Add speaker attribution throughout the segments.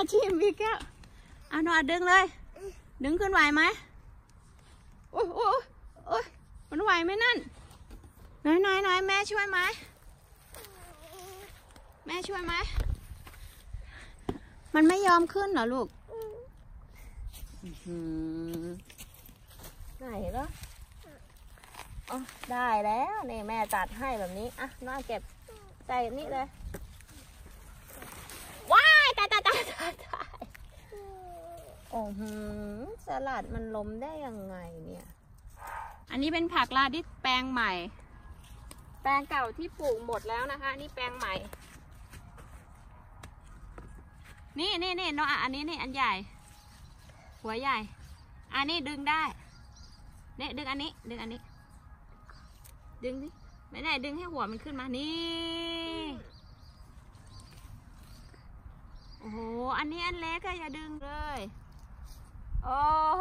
Speaker 1: ชิมพี่แก้วเอาหน่อยดึงเลยดึงขึ้นไหวไหมโอ้โอ้โอ้ยมันไหวไหมนั่นไหนแม่ช่วยไหมแม่ช่วยไหมมันไม่ยอมขึ้นเหรอลูกไหนเหรออ๋อได้แล้วนี่แม่ตัดให้แบบนี้อ่ะน้าเก็บใส่นี่เลยว้ายตายโอ้โหสลัดมันล้มได้ยังไงเนี่ยอันนี้เป็นผักลาดิสแปลงใหม่แปลงเก่าที่ปลูกหมดแล้วนะคะนี่แปลงใหม่นี่น้องอันนี้นี่อันใหญ่หัวใหญ่อันนี้ดึงได้เนี่ยดึงอันนี้ดึงดิไม่ได้ดึงให้หัวมันขึ้นมานี่โอ้โหอันนี้อันเล็กก็อย่าดึงเลยโอ้โห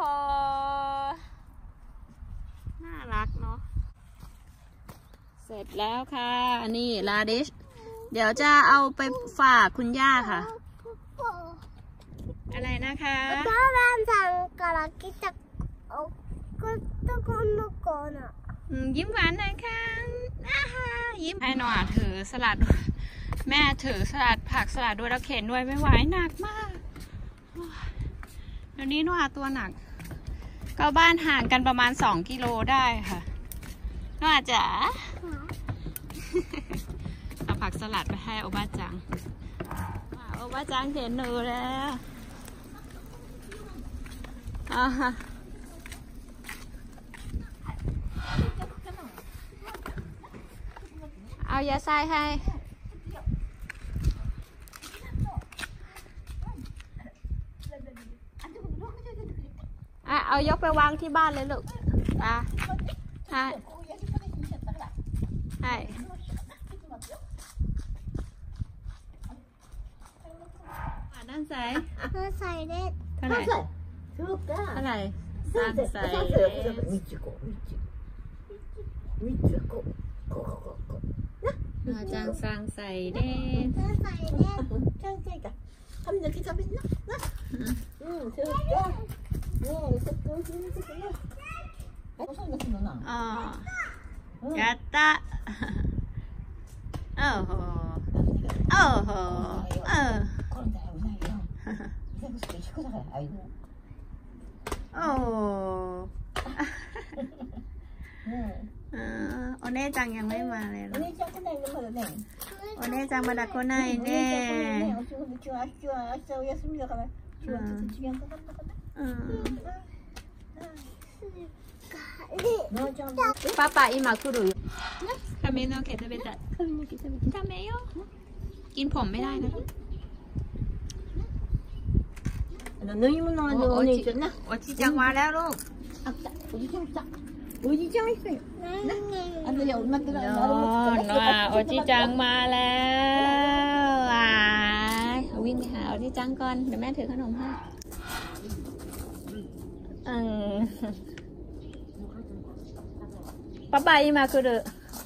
Speaker 1: น่ารักเนาะเสร็จแล้วค่ะนี่ลาดิชเดี๋ยวจะเอาไปฝากคุณย่าค่ะอะไรนะคะบ้านสั่งกระกิตะก็ตะคนนกนะยิ้มหวานหน่อยค่ะยิ้มให้หน่อยถือสลัดแม่ถือสลัดผักสลัดด้วยแล้วเข็นด้วยไม่ไหวหนักมากเดี๋ยวนี้หน่อยตัวหนักก็บ้านห่างกันประมาณ2 กิโลได้ค่ะน่าจะเอาผักสลัดไปให้โอบ้าจังโอบ้าจังเข็นหนูแล้วเอายาทรายให้เอายกไปวางที่บ้านเลยลูกให้นั่นใส่เด็ดเท่าไหร่3 ใส่จางสร้างใส่เด็ดやったโอ้โหโอเน่จังยังไม่มาเลยโอเน่จังมาดักคนไหนเนี่ยパパ今来るよ髪の毛食べたい食べよกินผมไม่ได้นะ縫い物はお姉ちゃんなおじいちゃんมาแล้วลูกおじいちゃん来たおじいちゃん来たよあとじゃ待ってなโอจิจังมาแล้ววิ่งไปหาโอจิจังก่อนเดี๋ยวแม่ถือขนมให้パパ今来る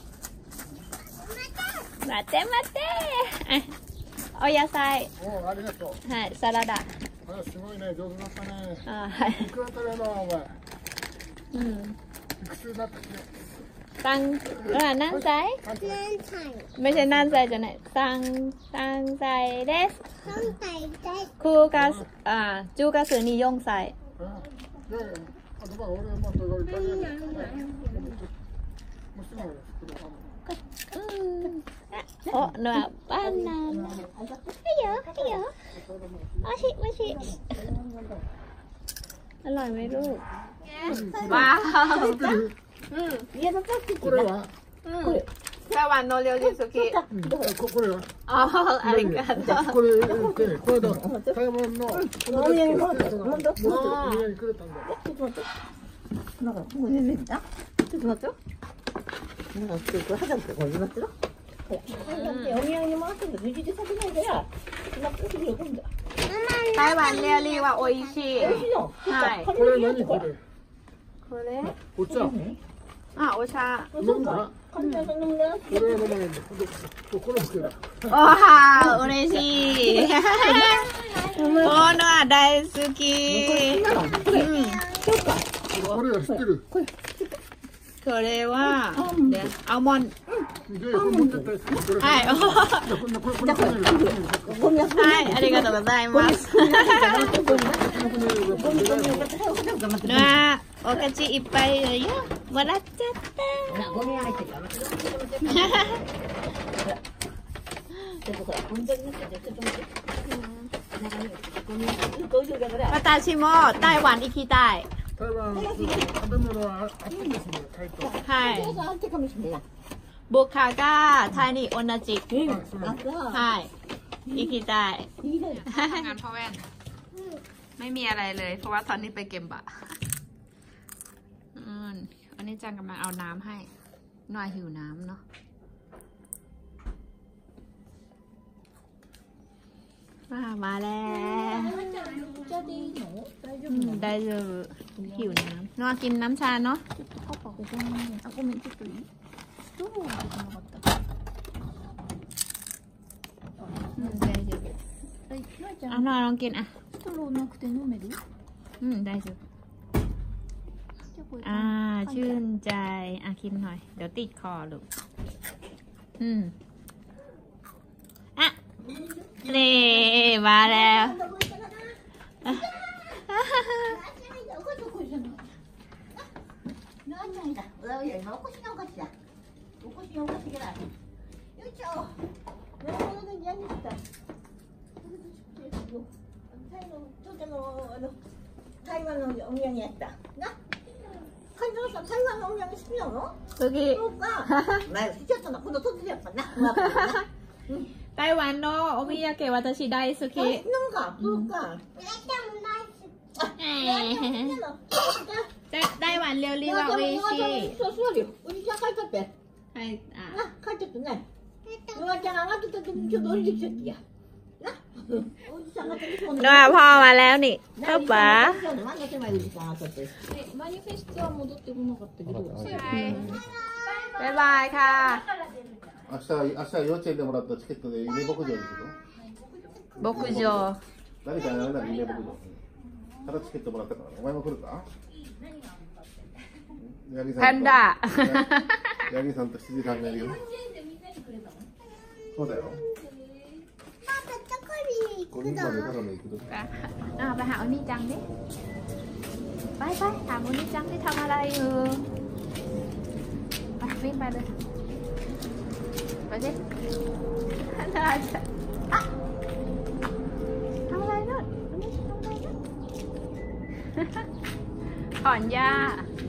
Speaker 1: 待ってお野菜ありがとうはいサラダすごいね上手だったねはいいくら食べるのお前いくつだったっけตังนั่นใส่ไม่ใช่นั่นใส่จะไหนตังใส่เดสครูกับจูกับสือนิยงใส่โอ้หนูบ้านนั้นไม่เยอะมาชิอร่อยไหมลูกว้าวแค่วันโนเรียวดิสุกิอ๋ออะไรกันこれだ台湾のなんかもう全然ちょっと待ってよなんかこれ肌ってこう言いますよお土産に回ってんだ右手先ないから台湾料理は美味しいはいこれ何これこれお茶お茶飲んだこれは飲まないんだこれつけるわあ嬉しいโอ้น่าได้สุกี้これはアーモンドはいはいありがとうございますお菓子いっぱいよもらっちゃった私も台湾行きたい台湾食べ物は暑いですね。はい。僕がタイに同じ。はい。行きたい。งานพ่อแว่นไม่มีอะไรเลยเพราะว่าตอนนี้ไปเก็บบะอันนี้จังกำลังเอาน้ำให้น้อยหิวน้ำเนาะมาแล้วได้เลยหิวน้ำน้องกินน้ำชาเนาะได้เลยน้องลองกินอ่ะได้เลยชื่นใจกินหน่อยเดี๋ยวติดคอลูกนี่มาแล้ว台湾のお土産やったな。会長さん、台湾のお土産好きなの？好き。そうか。前好きだったの、この突然やっぱな。台湾のお土産私大好き。なんか、そうか。台湾料理は美味しい。そうそうよ。おじちゃん帰っちゃって。はい。帰っちゃってね。おばちゃん上がってた時にちょっと降りてきちゃってや。น้าพ่อมาแล้วนี่ข้าวป๋าบ๊ายบายค่ะ明日幼稚園でもらったチケットで夢牧場に行くの牧場誰かやらない夢牧場ただチケットもらったからお前も来るかパンダヤギさんと羊さんがいるよそうだよไปหาโอนิจังดิไปถามโอนิจังที่ทำอะไรอยู่ไปวิ่งไปเลยไปสิน่าจะทำอะไรนู่นโอนิทำอะไรนู่นถอนหญ้า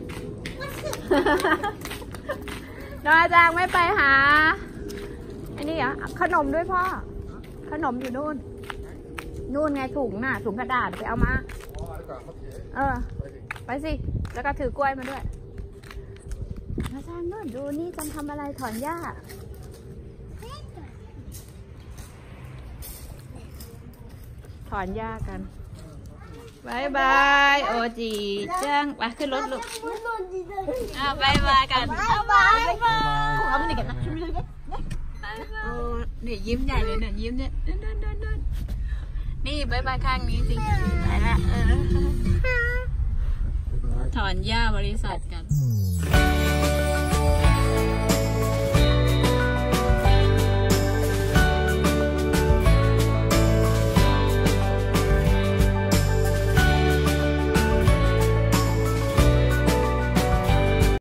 Speaker 1: น้าจังไม่ไปหาอันนี้เหรอขนมด้วยพ่อขนมอยู่นู่นไงถุงน่ะถุงกระดาษไปเอามาไปสิแล้วก็ถือกล้วยมาด้วยมาจ้างนู่นดูนี่จันทำอะไรถอนหญ้าถอนหญ้ากันบายบายโอจีจ้างไปขึ้นรถลูกบายบายกันบายเนี่ยยิ้มใหญ่เลยเนี่ยยิ้มเนี่ยนี่บายบายข้างนี้สิไปละถอนหญ้าบริษัทกัน